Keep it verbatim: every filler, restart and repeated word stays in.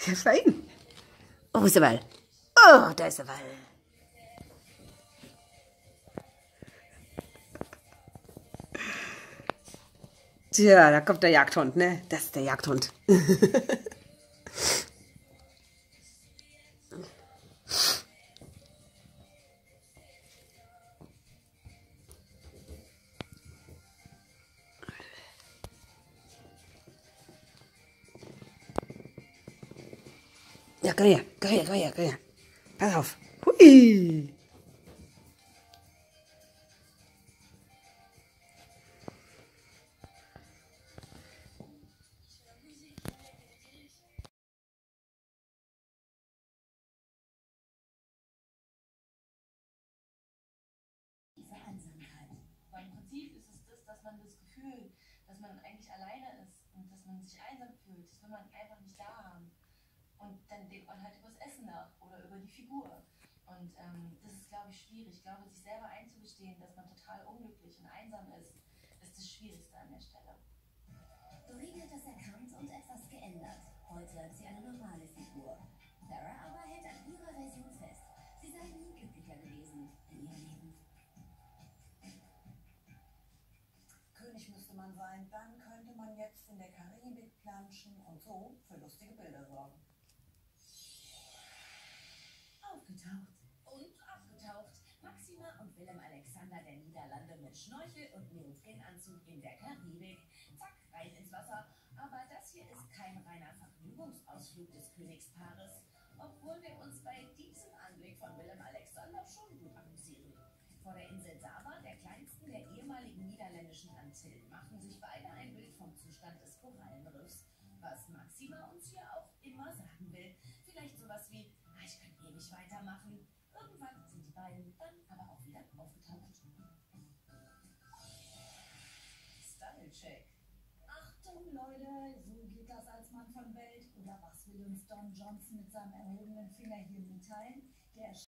Das war ihn. Oh, wo ist der Ball? Oh, da ist der Ball. Tja, da kommt der Jagdhund, ne? Das ist der Jagdhund. Ja, komm her, komm her, komm her, komm her. Pass auf. Hui. Einsamkeit. Weil im Prinzip ist es das, dass man das Gefühl, dass man eigentlich alleine ist und dass man sich einsam fühlt, das will man einfach nicht da haben. Und dann denkt man halt über das Essen nach oder über die Figur. Und ähm, das ist, glaube ich, schwierig. Ich glaube, sich selber einzugestehen, dass man total unglücklich und einsam ist, ist das Schwierigste an der Stelle. Doreen hat das erkannt und etwas geändert. Heute ist sie eine normale Figur. Farrah aber hält an ihrer Version fest. Sie sei nie glücklicher gewesen in ihrem Leben. König müsste man sein, dann könnte man jetzt in der Karibik planschen und so für lustige Bilder sorgen. Aufgetaucht und abgetaucht. Maxima und Willem Alexander der Niederlande mit Schnorchel und Neoprenanzug in der Karibik. Zack, rein ins Wasser. Aber das hier ist kein reiner Vergnügungsausflug des Königspaares, obwohl wir uns bei diesem Anblick von Willem Alexander schon gut amüsieren. Vor der Insel Saba, der kleinsten der ehemaligen niederländischen Antillen, machen sich beide ein Bild vom Zustand des Korallenriffs, was Maxima uns hier auch immer sagen will. Vielleicht sowas wie, ah, ich kann ewig weitermachen. Irgendwann sind die beiden dann aber auch wieder aufgetaucht. Style-Check. Achtung, Leute, so geht das als Mann von Welt. Oder was will uns Don Johnson mit seinem erhobenen Finger hier mitteilen? Der